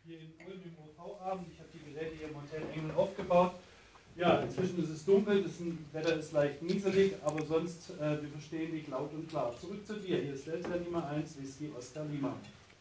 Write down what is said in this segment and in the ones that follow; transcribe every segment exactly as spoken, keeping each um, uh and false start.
hier in Ulm im O V-Abend. Ich habe die Geräte hier im Hotel Engel aufgebaut. Ja, inzwischen ist es dunkel, das Wetter ist leicht nieselig, aber sonst, äh, wir verstehen dich laut und klar. Zurück zu dir, hier ist Delta Lima eins, Whisky Oscar Lima.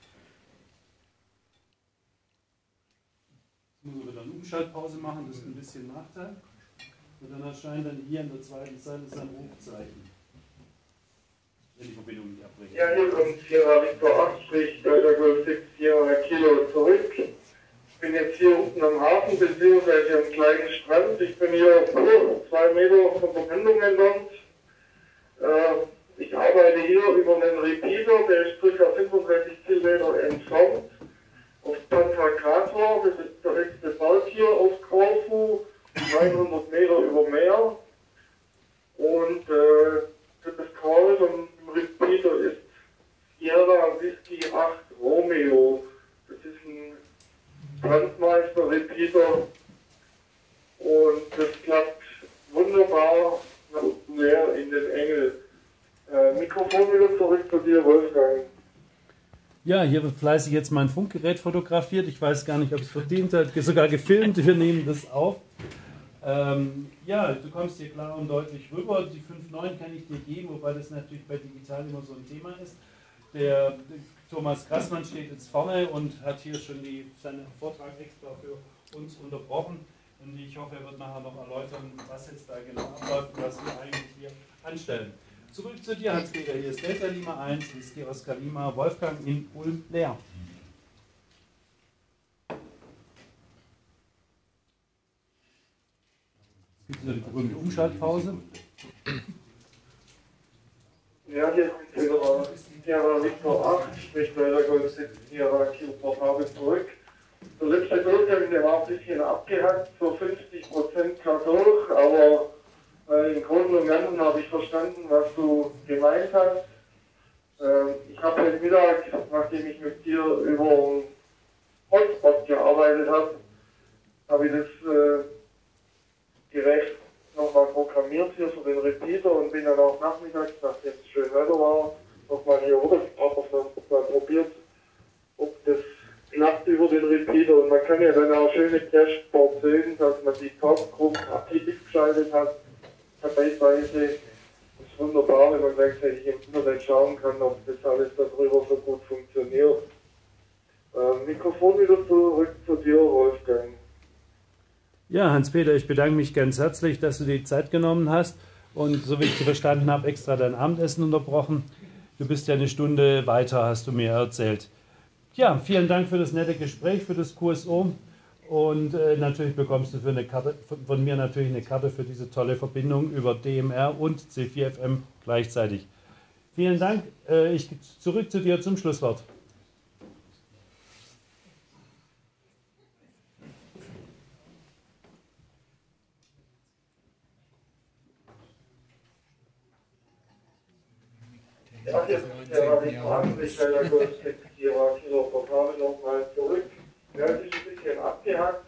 Jetzt müssen wir wieder eine Umschaltpause machen, das ist ein bisschen Nachteil. Und dann erscheint dann hier an der zweiten Seite sein Rufzeichen. Wenn die Verbindung nicht abbrechen. Ja, hier kommt Sierra Victor acht, sprich Delta Golf sechs Sierra Kilo zurück. Ich bin jetzt hier unten am Hafen, beziehungsweise am kleinen Strand. Ich bin hier oh, zwei Meter von der Mündung entfernt. Äh, ich arbeite hier über einen Repeater, der ist ca. fünfunddreißig Kilometer entfernt. Auf Pantokrator, das ist der höchste Berg hier auf Korfu, neunhundert Meter über Meer. Und äh, das Call vom Repeater ist Sierra Whisky acht Romeo. Das ist ein Brandmeister Repeater und das klappt wunderbar nach unten leer in den Engel. Äh, Mikrofon wieder zurück zu dir, Wolfgang. Ja, hier wird fleißig jetzt mein Funkgerät fotografiert. Ich weiß gar nicht, ob es verdient hat, sogar gefilmt. Wir nehmen das auf. Ähm, ja, du kommst hier klar und deutlich rüber. Die fünf Komma neun kann ich dir geben, wobei das natürlich bei digital immer so ein Thema ist. Der, der Thomas Grassmann steht jetzt vorne und hat hier schon die, seinen Vortrag extra für uns unterbrochen. Und ich hoffe, er wird nachher noch erläutern, was jetzt da genau abläuft und was wir eigentlich hier anstellen. Zurück zu dir, Hans-Peter. Hier ist Delta Lima eins, Whisky Oscar Lima, Wolfgang in Ulm leer. Es gibt wieder die berühmte Umschaltpause. Ja, hier kommt wieder Sierra Victor acht, sprich Delta Golf sechs Sierra Kilo Portable zurück. Der letzte Durchgang, der war ein bisschen abgehackt, so fünfzig Prozent kam durch, aber äh, im Grunde und Ganzen habe ich verstanden, was du gemeint hast. Äh, ich habe heute Mittag, nachdem ich mit dir über einen Hotspot gearbeitet habe, habe ich das äh, Gerät nochmal programmiert hier für den Repeater und bin dann auch nachmittags, nachdem es schön Wetter war, nochmal hier runtergefahren und mal probiert, ob das klappt über den Repeater. Und man kann ja dann auch schöne Dashboard sehen, dass man die Topgruppen aktiv geschaltet hat. Vergleichsweise ist wunderbar, wenn man gleichzeitig im Internet schauen kann, ob das alles darüber so gut funktioniert. Ähm, Mikrofon wieder zurück zu dir, Wolfgang. Ja, Hans-Peter, ich bedanke mich ganz herzlich, dass du dir die Zeit genommen hast und, so wie ich verstanden habe, extra dein Abendessen unterbrochen. Du bist ja eine Stunde weiter, hast du mir erzählt. Ja, vielen Dank für das nette Gespräch, für das Q S O und äh, natürlich bekommst du für eine Karte, von mir natürlich eine Karte für diese tolle Verbindung über D M R und C vier F M gleichzeitig. Vielen Dank, äh, ich zurück zu dir zum Schlusswort. Ja, jetzt ja, ich frage mich, weil der Golf sechs Sierra Kilo Portable nochmal zurück. Ja, es ist ein bisschen abgehackt.